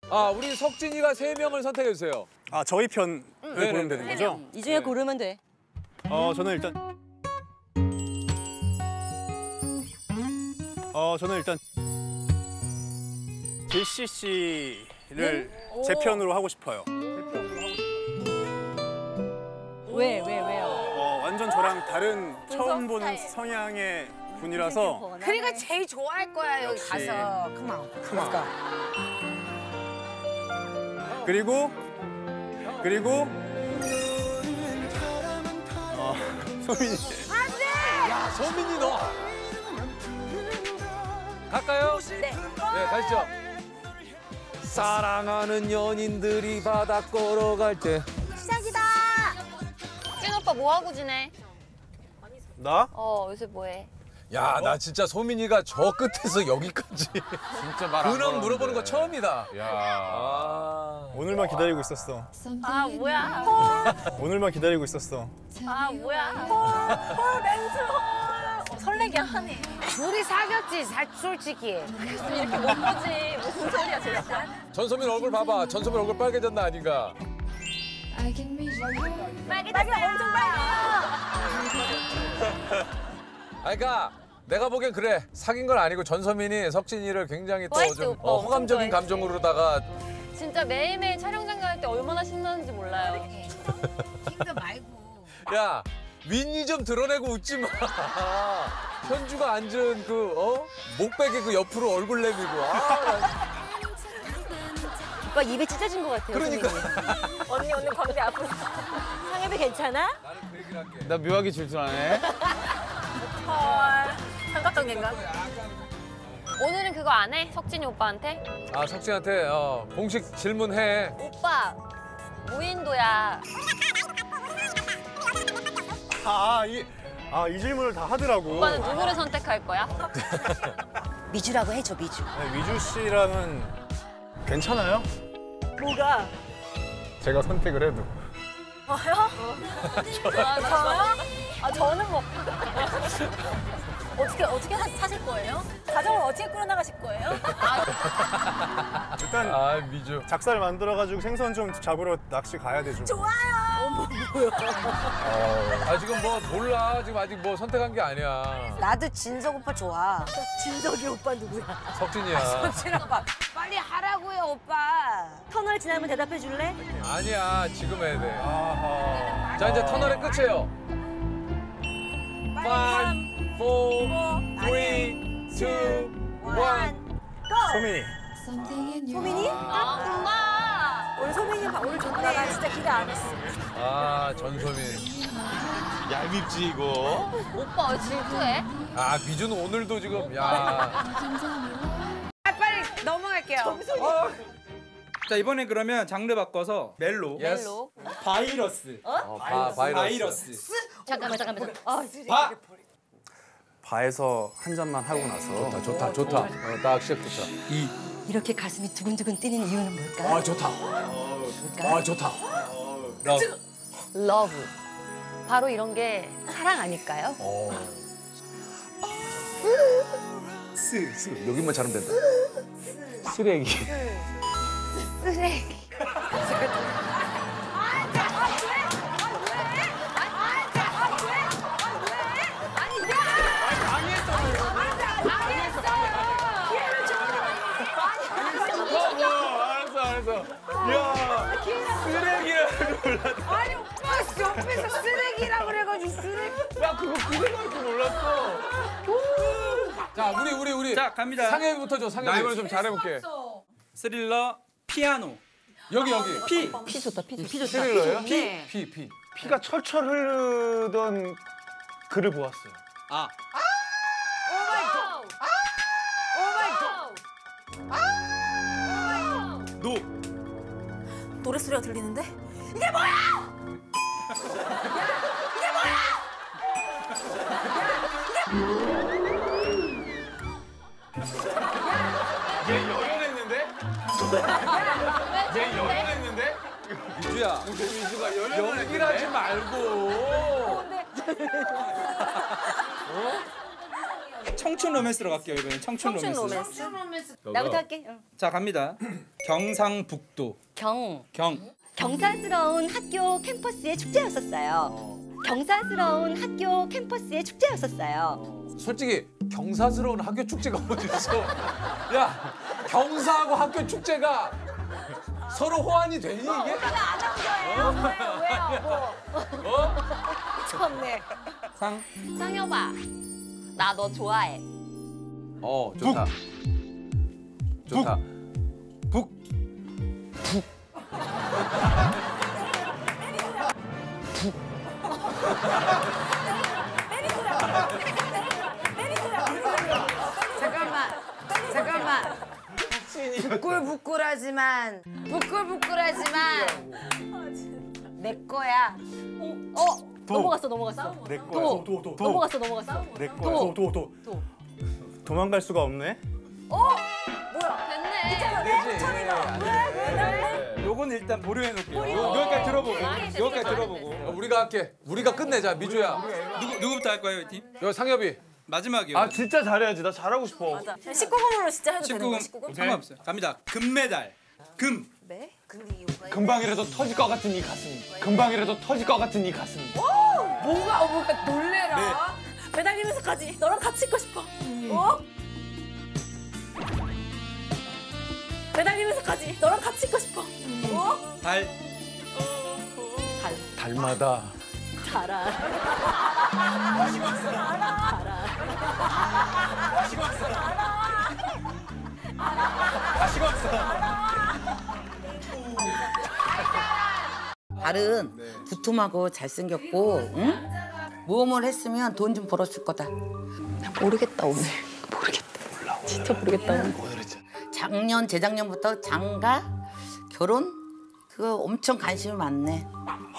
아, 우리 석진이가 3명을 선택해 주세요. 아, 저희 편을 고르면 되는 거죠? 이 중에 고르면 돼. 저는 일단 제시 씨를 제 편으로 하고 싶어요. 왜요? 완전 저랑 다른 처음 보는 성향의 분이라서 그러니까 제일 좋아할 거야 여기 역시. 가서. 그만. 그리고 소민이. 야, 소민이 너. 갈까요? 네, 가시죠. 사랑하는 연인들이 바다 걸어갈 때. 시작이다. 찐 오빠 뭐 하고 지내? 나? 요새 뭐해? 야, 나 진짜 소민이가 저 끝에서 여기까지 진짜 말안 근황 물어보는 거 처음이다. 야. 오늘만 기다리고 있었어. 아 뭐야? 오늘만 기다리고 있었어. 아 뭐야? 설레게 하네. 둘이 사귀었지 솔직히. 이렇게 못 보지. 무슨 소리야, 진짜. 전소민 얼굴 봐봐. 전소민 얼굴 빨개졌나 아닌가. 빨개졌어요. 엄청 빨개요. 그러니까 내가 보기엔 그래. 사귄 건 아니고 전소민이 석진이를 굉장히 또 좋아했지, 좀 오빠. 엄청 호감적인 좋아했지. 감정으로다가 진짜 매일매일 촬영장 갈 때 얼마나 신나는지 몰라요. 킹도 말고. 야, 윗니 좀 드러내고 웃지 마. 현주가 앉은 목베개 그 옆으로 얼굴 내밀고. 오빠 입에 찢어진 것 같아요. 그러니까. 언니 오늘 광대 앞으로. 상엽이 괜찮아? 나는 그 얘기를 할게. 나 묘하게 질투하네. 헐. 삼각관계인가? 오늘은 그거 안 해? 석진이 오빠한테? 아, 석진한테 공식 질문해. 오빠 무인도야. 이 질문을 다 하더라고. 오빠는 누구를 선택할 거야? 미주라고 해줘, 미주. 네, 미주 씨랑은 괜찮아요? 뭐가? 제가 선택을 해도. 저요? 아, 저는 뭐. 어떻게 사실 거예요? 가정을 어떻게 꾸려나가실 거예요? 일단 아, 미주. 작살 만들어가지고 생선 좀 잡으러 낚시 가야 되죠. 아, 지금 뭐 몰라. 지금 아직 뭐 선택한 게 아니야. 나도 진석 오빠 좋아. 진석이 오빠 누구야? 석진이야. 진석 오빠 빨리 하라고요 오빠. 터널 지나면 대답해 줄래? 아니야, 지금 해야 돼. 아하. 자, 이제 터널의 끝이에요. 5, 4, 3, 2, 1. 소민이. 소민이? 아 엄마. 오늘 소민이 오늘 좋네. 나 진짜 기대 안 했어. 아, 전소민. 얄밉지 이거. 오빠 왜 질투해? 아, 미주는 오늘도 지금, 야. 빨리 넘어갈게요. 자 이번에 그러면 장르 바꿔서 멜로. 예스. 멜로. 바이러스. 바이러스. 잠깐만. 바에서 한 잔만 하고 나서. 좋다. 딱 시작부터. 이렇게 가슴이 두근두근 뛰는 이유는 뭘까? 좋다. 좋다. 러브. 바로 이런 게 사랑 아닐까요? 여기만 잘하면 된다. 쓰레기. 쓰레기. 알았어. 야, 쓰레기라는 줄 몰랐어. 아니 오빠 옆에서 쓰레기라고 그래가지고 쓰레기. 나 그거 그대로일 줄 몰랐어. 자, 우리. 자 갑니다. 상혜부터 줘, 상혜. 나 이번에 좀 잘해볼게. 스릴러 피아노. 여기. 피 좋다. 스릴러예요? 네. 피. 피가 철철 흐르던 글을 보았어요. 아. 노. 노래 소리가 들리는데? 얘 연연했는데? 얘 연연했는데? 미주야, 미주가 연기를 하지 말고. 청춘 로맨스로 갈게요 이번엔. 청춘 청춘 로맨스. 로맨스. 나부터 할게. 응. 자 갑니다. 경상북도. 경. 경사스러운 학교 캠퍼스의 축제였었어요. 경사스러운 학교 캠퍼스의 축제였었어요. 솔직히 경사스러운 학교 축제가 어디 있어? 야, 경사하고 학교 축제가 서로 호환이 되니 이게? 아나운서예요. 왜요? 참네. 상. 상여봐. 나 너 좋아해. 좋다. 좋다. 잠깐만. 부끌부끌하지만 내 거야. 넘어갔어. 내 거야. 넘어갔어. 내 거야. 도망갈 수가 없네. 됐네. 요건 일단 보류해 놓을게요. 여기까지 들어보고. 우리가 할게. 우리가 끝내자, 미주야. 누구부터 할 거예요, 이 팀? 여 상엽이. 마지막이요. 아 진짜 잘해야지. 나 잘하고 싶어. 맞아. 19금으로 진짜 해도 되는 거야. 19금 상관없어요. 갑니다. 금메달. 금. 네? 금방이라도 터질 것 같은 이 가슴. 금방이라도 터질 것 같은 이 가슴. 뭐가 놀래라. 네. 매달리면서까지 너랑 같이 있고 싶어. 매달리면서까지 너랑 같이 있고 싶어. 달. 달마다. 달아. 달은 두툼하고 잘생겼고, 응? 모험을 했으면 돈 좀 벌었을 거다. 모르겠다 오늘. 진짜 모르겠다 오늘. 작년, 재작년부터 장가, 결혼? 그거 엄청 관심이 많네.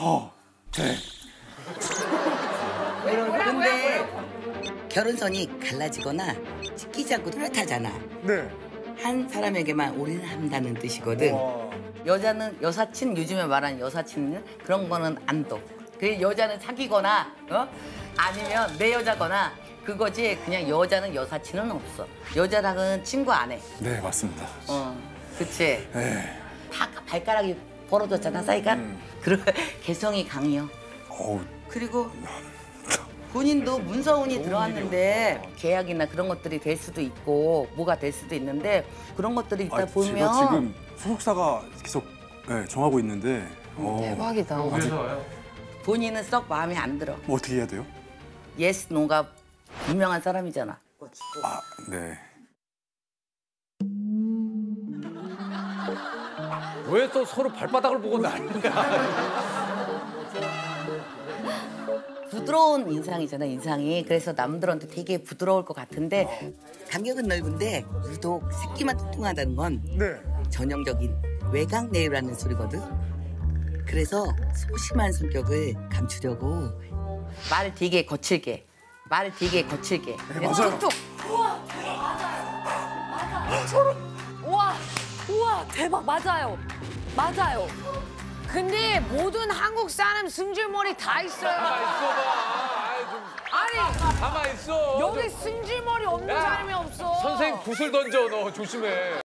근데 결혼선이 갈라지거나 찢기지 않고 뚜렷하잖아. 네. 한 사람에게만 올인한다는 뜻이거든. 여자는 여사친, 요즘에 말하는 여사친은 그런 거는 안 둬. 그 여자는 사귀거나 아니면 내 여자거나 그거지. 그냥 여자는 여사친은 없어. 여자랑은 친구 안 해. 네, 맞습니다. 그치? 네. 다 발가락이 벌어졌잖아, 사이가. 그리고 개성이 강해요. 어우, 그리고 본인도 문서운이 들어왔는데 계약이나 그런 것들이 될 수도 있고 뭐가 될 수도 있는데 그런 것들이 있다 보면 제가 지금 소속사가 계속 정하고 있는데 대박이다. 본인은 썩 마음에 안 들어. 뭐 어떻게 해야 돼요? 예스, 노가 분명한 사람이잖아. 아, 네. 왜 또 서로 발바닥을 보고 난리야? 부드러운 인상이잖아, 인상이. 그래서 남들한테 되게 부드러울 것 같은데 간격은 넓은데 유독 새끼만 뚱뚱하다는 건 네. 전형적인 외강 내유라는 소리거든. 그래서 소심한 성격을 감추려고 말을 되게 거칠게 그냥 툭툭. 우와 대박 맞아요. 근데 모든 한국 사람 승질머리 다 있어요. 가만 있어봐. 아니 가만 있어. 여기 승질머리 없는 야, 사람이 없어. 선생님 붓을 던져 너 조심해.